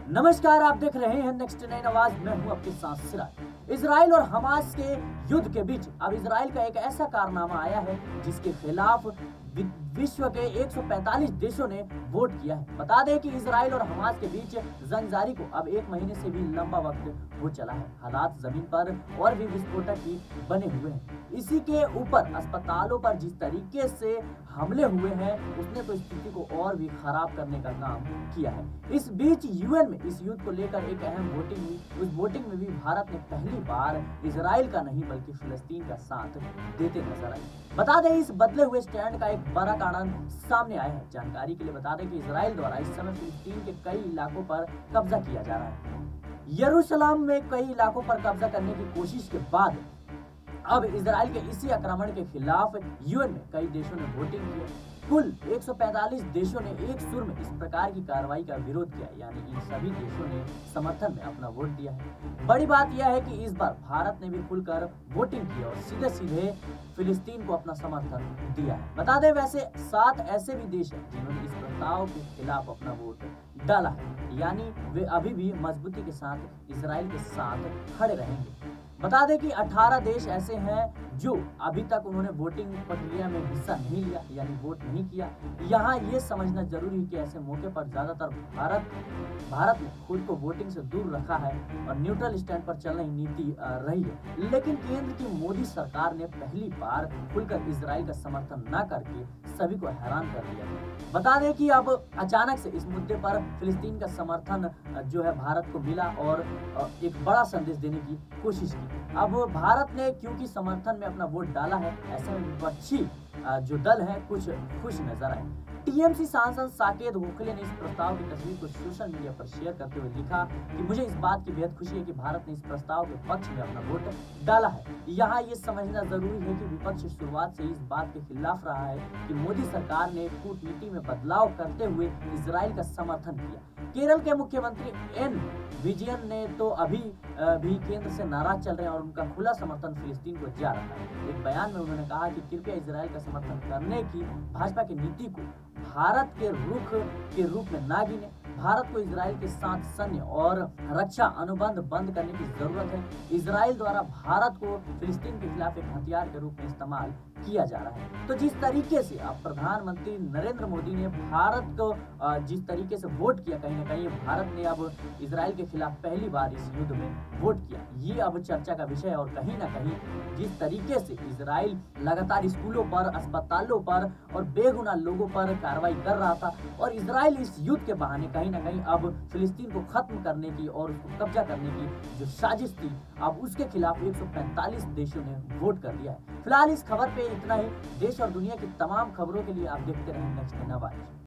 नमस्कार, आप देख रहे हैं नेक्स्ट नाइन आवाज। मैं हूं आपके साथ सिराज। इजराइल और हमास के युद्ध के बीच अब इजराइल का एक ऐसा कारनामा आया है जिसके खिलाफ विश्व के 145 देशों ने वोट किया है। बता दें कि इजराइल और हमास के बीच जंग जारी को अब 1 महीने से भी लंबा वक्त हो चला है। हालात जमीन पर और भी विस्फोटक ही बने हुए हैं। इसी के ऊपर अस्पतालों पर जिस तरीके से हमले हुए हैं उसने तो स्थिति को और भी खराब करने का काम किया है। इस बीच यूएन में इस युद्ध को लेकर एक अहम वोटिंग हुई। उस वोटिंग में भी भारत ने पहली बार इजराइल का नहीं बल्कि फिलिस्तीन का साथ देते नजर आए। बता दें, इस बदले हुए स्टैंड का एक बड़ा कारण सामने आया है। जानकारी के लिए बता दें कि इजराइल द्वारा इस समय फिलिस्तीन के कई इलाकों पर कब्जा किया जा रहा है। यरूशलेम में कई इलाकों पर कब्जा करने की कोशिश के बाद अब इजराइल के इसी आक्रमण के खिलाफ यूएन में कई देशों ने वोटिंग की। कुल 145 देशों ने एक सुर में इस प्रकार की कार्रवाई का विरोध किया, यानी इन सभी देशों ने समर्थन में अपना वोट दिया है। बड़ी बात यह है कि इस बार भारत ने भी खुलकर वोटिंग की और सीधे सीधे फिलिस्तीन को अपना समर्थन दिया है। बता दें, वैसे 7 ऐसे भी देश हैं जिन्होंने इस प्रस्ताव के खिलाफ अपना वोट डाला है, यानी वे अभी भी मजबूती के साथ इजराइल के साथ खड़े रहेंगे। बता दें कि 18 देश ऐसे हैं जो अभी तक उन्होंने वोटिंग प्रक्रिया में हिस्सा नहीं लिया, यानी वोट नहीं किया। यहाँ ये समझना जरूरी है कि ऐसे मौके पर ज्यादातर भारत ने खुद को वोटिंग से दूर रखा है और न्यूट्रल स्टैंड पर चलने की नीति रही है। लेकिन केंद्र की मोदी सरकार ने पहली बार खुलकर इजराइल का समर्थन न करके सभी को हैरान कर दिया। बता दें कि अब अचानक से इस मुद्दे पर फिलिस्तीन का समर्थन जो है भारत को मिला और एक बड़ा संदेश देने की कोशिश की। अब भारत ने क्योंकि समर्थन में अपना वोट डाला है, ऐसे में विपक्षी जो दल है कुछ खुश नजर आए। टीएमसी सांसद साकेत गोखले ने इस प्रस्ताव की तस्वीर को सोशल मीडिया पर शेयर करते हुए लिखा कि मुझे इस बात की बेहद खुशी है कि भारत ने इस प्रस्ताव के पक्ष में अपना वोट डाला है। यहाँ ये समझना जरूरी है कि विपक्ष शुरुआत से इस बात के खिलाफ रहा है कि मोदी सरकार ने कूटनीति में बदलाव करते हुए इजराइल का समर्थन किया। केरल के मुख्यमंत्री एन विजयन ने तो अभी भी केंद्र से नाराज चल रहे हैं और उनका खुला समर्थन फिलिस्तीन को जा रहा है। एक बयान में उन्होंने कहा कि कृपया इजराइल का समर्थन करने की भाजपा की नीति को भारत के रुख के रूप में ना गिने। भारत को इजराइल के साथ सैन्य और रक्षा अनुबंध बंद करने की जरूरत है। इजराइल द्वारा भारत को फिलिस्तीन के खिलाफ एक हथियार के रूप में इस्तेमाल किया जा रहा है। तो जिस तरीके से अब प्रधानमंत्री नरेंद्र मोदी ने भारत को जिस तरीके से वोट किया, कहीं ना कहीं भारत ने अब इजराइल के खिलाफ पहली बार इस युद्ध में वोट किया। ये अब चर्चा का विषय है और कहीं ना कहीं जिस तरीके से इजराइल लगातार स्कूलों पर, अस्पतालों पर और बेगुनाह लोगों पर कार्रवाई कर रहा था और इजराइल इस युद्ध के बहाने कहीं ना कहीं अब फिलिस्तीन को खत्म करने की और उसको कब्जा करने की जो साजिश थी, अब उसके खिलाफ 145 देशों ने वोट कर दिया है। फिलहाल इस खबर पे इतना ही। देश और दुनिया की तमाम खबरों के लिए आप देखते रहें नेक्स्ट नाइन आवाज।